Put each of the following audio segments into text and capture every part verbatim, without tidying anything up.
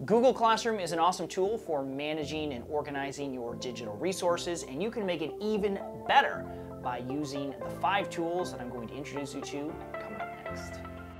Google Classroom is an awesome tool for managing and organizing your digital resources, and you can make it even better by using the five tools that I'm going to introduce you to coming up next.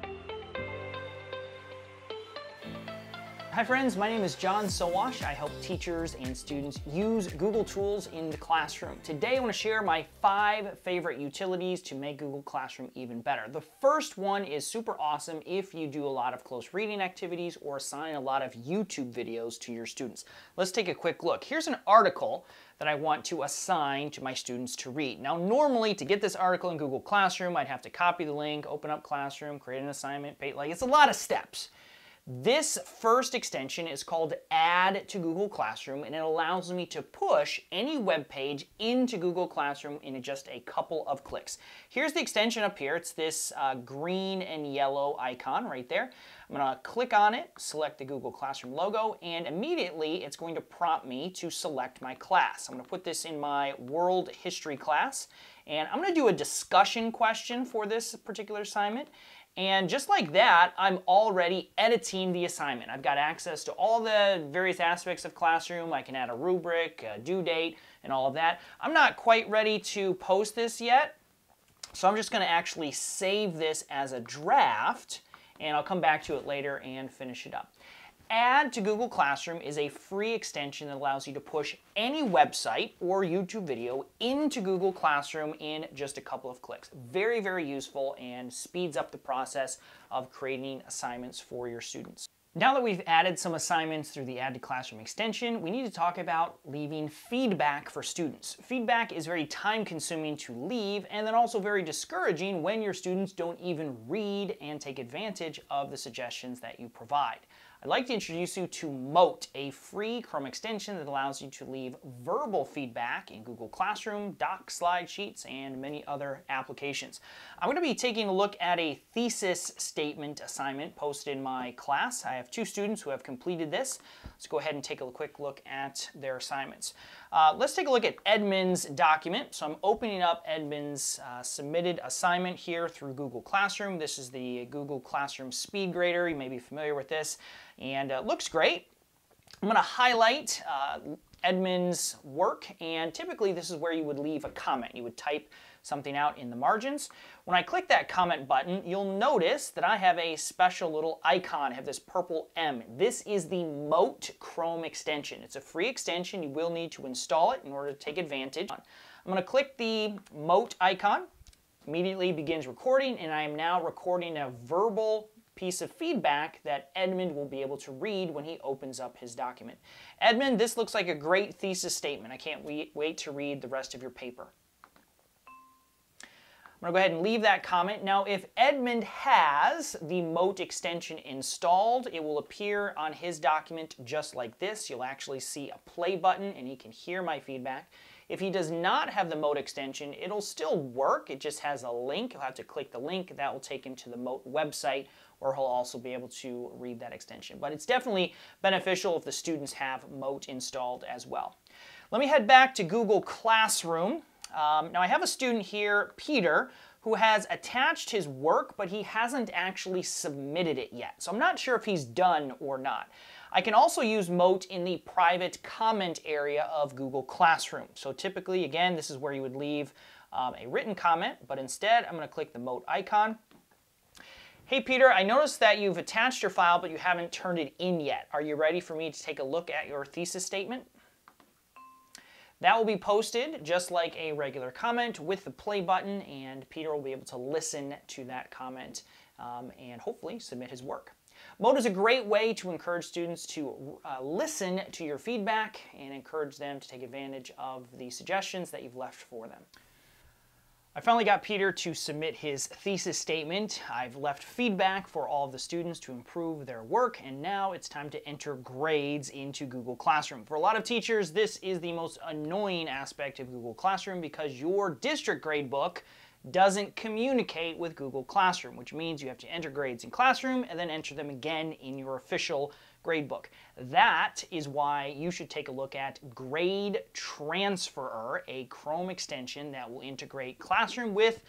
Hi friends, my name is John Sowash. I help teachers and students use Google tools in the classroom. Today I want to share my five favorite utilities to make Google Classroom even better. The first one is super awesome if you do a lot of close reading activities or assign a lot of YouTube videos to your students. Let's take a quick look. Here's an article that I want to assign to my students to read. Now normally to get this article in Google Classroom, I'd have to copy the link, open up Classroom, create an assignment, pay, like it's a lot of steps. This first extension is called Add to Google Classroom, and it allows me to push any web page into Google Classroom in just a couple of clicks. Here's the extension up here. It's this uh, green and yellow icon right there. I'm going to click on it, select the Google Classroom logo, and immediately it's going to prompt me to select my class. I'm going to put this in my World History class, and I'm going to do a discussion question for this particular assignment. And just like that, I'm already editing the assignment. I've got access to all the various aspects of Classroom. I can add a rubric, a due date, and all of that. I'm not quite ready to post this yet, so I'm just going to actually save this as a draft, and I'll come back to it later and finish it up. Add to Google Classroom is a free extension that allows you to push any website or YouTube video into Google Classroom in just a couple of clicks. Very, very useful and speeds up the process of creating assignments for your students. Now that we've added some assignments through the Add to Classroom extension, we need to talk about leaving feedback for students. Feedback is very time-consuming to leave and then also very discouraging when your students don't even read and take advantage of the suggestions that you provide. I'd like to introduce you to Mote, a free Chrome extension that allows you to leave verbal feedback in Google Classroom, Docs, Slide Sheets, and many other applications. I'm going to be taking a look at a thesis statement assignment posted in my class. I have two students who have completed this. Let's go ahead and take a quick look at their assignments. Uh, let's take a look at Edmund's document. So I'm opening up Edmund's uh, submitted assignment here through Google Classroom. This is the Google Classroom Speed Grader. You may be familiar with this. And uh, looks great. I'm going to highlight uh, Edmund's work, and typically this is where you would leave a comment. You would type something out in the margins. When I click that comment button, you'll notice that I have a special little icon. I have this purple M. This is the Mote Chrome extension. It's a free extension. You will need to install it in order to take advantage. I'm going to click the Mote icon. Immediately begins recording, and I am now recording a verbal piece of feedback that Edmund will be able to read when he opens up his document. Edmund, this looks like a great thesis statement. I can't wait, wait to read the rest of your paper. I'm going to go ahead and leave that comment. Now, if Edmund has the Mote extension installed, it will appear on his document just like this. You'll actually see a play button, and he can hear my feedback. If he does not have the Mote extension, it'll still work. It just has a link. You'll have to click the link. That will take him to the Mote website, or he'll also be able to read that extension. But it's definitely beneficial if the students have Mote installed as well. Let me head back to Google Classroom. Um, now I have a student here, Peter, who has attached his work, but he hasn't actually submitted it yet. So I'm not sure if he's done or not. I can also use Mote in the private comment area of Google Classroom. So typically, again, this is where you would leave um, a written comment, but instead I'm going to click the Mote icon. Hey Peter, I noticed that you've attached your file, but you haven't turned it in yet. Are you ready for me to take a look at your thesis statement? That will be posted just like a regular comment with the play button, and Peter will be able to listen to that comment um, and hopefully submit his work. Mote is a great way to encourage students to uh, listen to your feedback and encourage them to take advantage of the suggestions that you've left for them. I finally got Peter to submit his thesis statement. I've left feedback for all of the students to improve their work, and now it's time to enter grades into Google Classroom. For a lot of teachers, this is the most annoying aspect of Google Classroom because your district gradebook doesn't communicate with Google Classroom, which means you have to enter grades in Classroom and then enter them again in your official gradebook. That is why you should take a look at Grade Transferer, a Chrome extension that will integrate Classroom with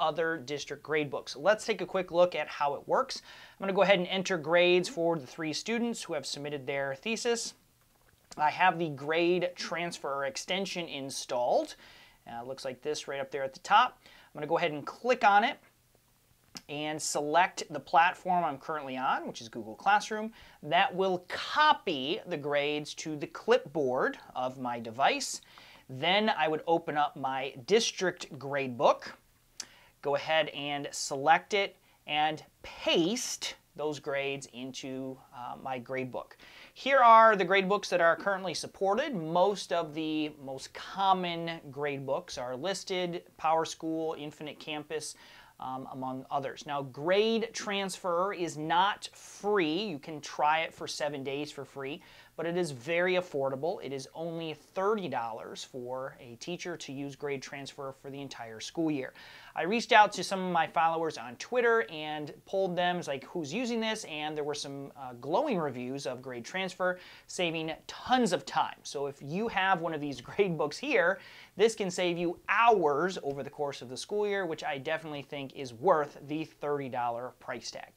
other district gradebooks. Let's take a quick look at how it works. I'm going to go ahead and enter grades for the three students who have submitted their thesis. I have the grade transfer extension installed. Uh, looks like this right up there at the top. I'm going to go ahead and click on it and select the platform I'm currently on, which is Google Classroom. That will copy the grades to the clipboard of my device. Then I would open up my district gradebook, go ahead and select it, and paste those grades into uh, my gradebook. Here are the gradebooks that are currently supported. Most of the most common gradebooks are listed: PowerSchool, Infinite Campus, Um, among others. Now, grade transfer is not free. You can try it for seven days for free, but it is very affordable. It is only thirty dollars for a teacher to use grade transfer for the entire school year. I reached out to some of my followers on Twitter and polled them, it's like, who's using this? And there were some uh, glowing reviews of grade transfer, saving tons of time. So if you have one of these grade books here, this can save you hours over the course of the school year, which I definitely think is worth the thirty dollar price tag.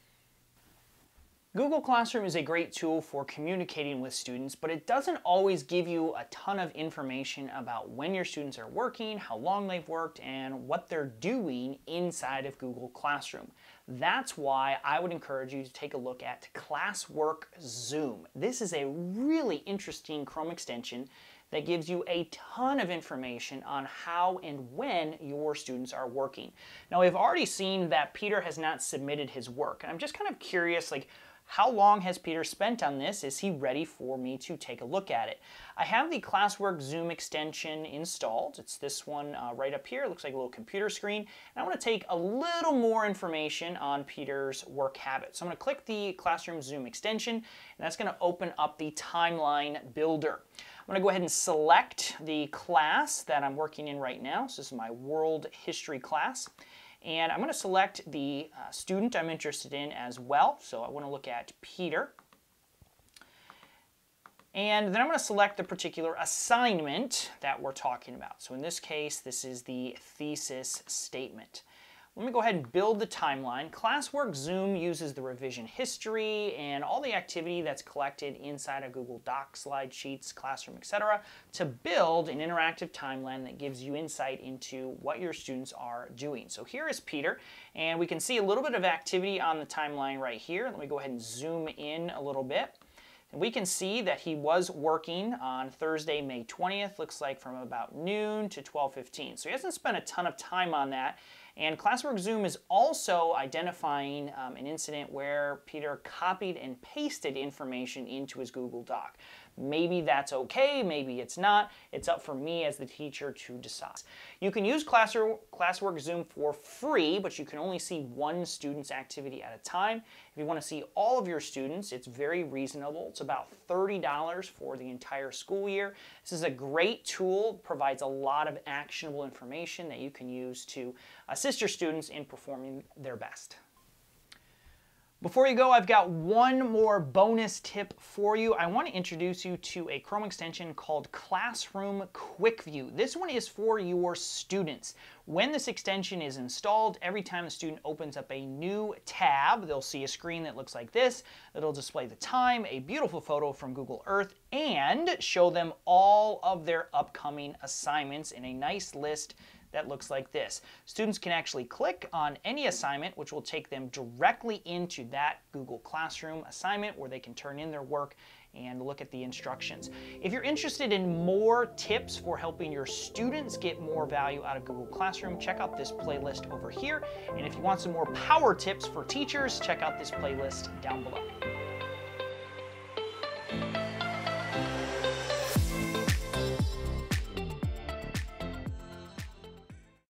Google Classroom is a great tool for communicating with students, but it doesn't always give you a ton of information about when your students are working, how long they've worked, and what they're doing inside of Google Classroom. That's why I would encourage you to take a look at Classwork Zoom. This is a really interesting Chrome extension that gives you a ton of information on how and when your students are working. Now, we've already seen that Peter has not submitted his work, and I'm just kind of curious, like, how long has Peter spent on this? Is he ready for me to take a look at it? I have the Classwork Zoom extension installed. It's this one uh, right up here. It looks like a little computer screen. And I want to take a little more information on Peter's work habits. So I'm going to click the Classroom Zoom extension, and that's going to open up the timeline builder. I'm going to go ahead and select the class that I'm working in right now. So this is my World History class. And I'm going to select the uh, student I'm interested in as well. So I want to look at Peter. And then I'm going to select the particular assignment that we're talking about. So in this case, this is the thesis statement. Let me go ahead and build the timeline. Classwork Zoom uses the revision history and all the activity that's collected inside of Google Docs, slide sheets, Classroom, et cetera to build an interactive timeline that gives you insight into what your students are doing. So here is Peter, and we can see a little bit of activity on the timeline right here. Let me go ahead and zoom in a little bit. And we can see that he was working on Thursday, May twentieth, looks like from about noon to twelve fifteen. So he hasn't spent a ton of time on that. And Classwork Zoom is also identifying um, an incident where Peter copied and pasted information into his Google Doc. Maybe that's okay, maybe it's not. It's up for me as the teacher to decide. You can use Classwork Zoom for free, but you can only see one student's activity at a time. If you want to see all of your students, it's very reasonable. It's about thirty dollars for the entire school year. This is a great tool, provides a lot of actionable information that you can use to assist your students in performing their best. Before you go, I've got one more bonus tip for you. I want to introduce you to a Chrome extension called Classroom Quickview. This one is for your students. When this extension is installed, every time the student opens up a new tab, they'll see a screen that looks like this. It'll display the time, a beautiful photo from Google Earth, and show them all of their upcoming assignments in a nice list that looks like this. Students can actually click on any assignment, which will take them directly into that Google Classroom assignment where they can turn in their work and look at the instructions. If you're interested in more tips for helping your students get more value out of Google Classroom, check out this playlist over here. And if you want some more power tips for teachers, check out this playlist down below.